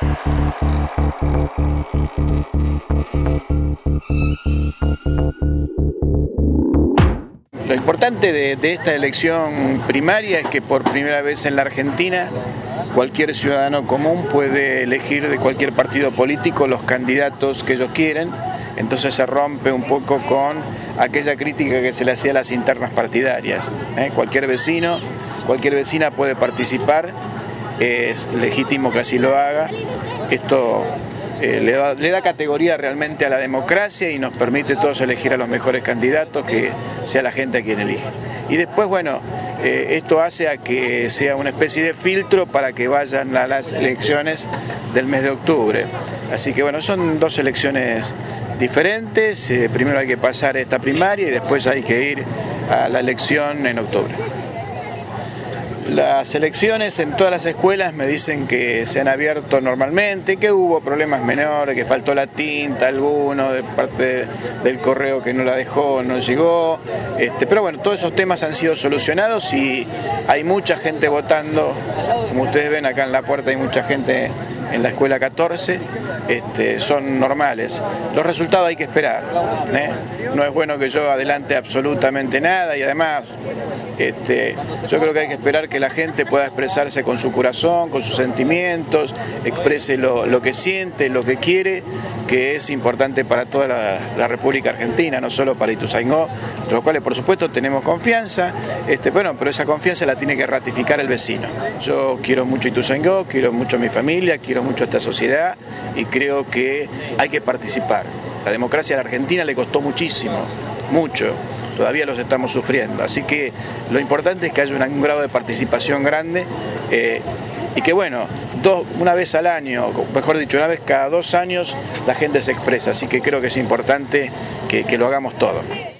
Lo importante de esta elección primaria es que por primera vez en la Argentina cualquier ciudadano común puede elegir de cualquier partido político los candidatos que ellos quieren. Entonces se rompe un poco con aquella crítica que se le hacía a las internas partidarias. Cualquier vecino, cualquier vecina puede participar, es legítimo que así lo haga. Esto le da categoría realmente a la democracia y nos permite todos elegir a los mejores candidatos, que sea la gente a quien elige. Y después, bueno, esto hace a que sea una especie de filtro para que vayan a las elecciones del mes de octubre. Así que bueno, son dos elecciones diferentes. Primero hay que pasar esta primaria y después hay que ir a la elección en octubre. Las elecciones en todas las escuelas me dicen que se han abierto normalmente, que hubo problemas menores, que faltó la tinta, alguno de parte del correo que no la dejó, no llegó, pero bueno, todos esos temas han sido solucionados y hay mucha gente votando. Como ustedes ven, acá en la puerta hay mucha gente en la escuela 14, son normales. Los resultados hay que esperar, no es bueno que yo adelante absolutamente nada y además yo creo que hay que esperar que la gente pueda expresarse con su corazón, con sus sentimientos, exprese lo que siente, lo que quiere, que es importante para toda la República Argentina, no solo para Ituzaingó, de los cuales por supuesto tenemos confianza, pero esa confianza la tiene que ratificar el vecino. Yo quiero mucho Ituzaingó, quiero mucho a mi familia, quiero mucho a esta sociedad y creo que hay que participar. La democracia a la Argentina le costó muchísimo, mucho. Todavía los estamos sufriendo, así que lo importante es que haya un grado de participación grande y que bueno, una vez al año, mejor dicho, una vez cada 2 años la gente se expresa, así que creo que es importante que lo hagamos todo.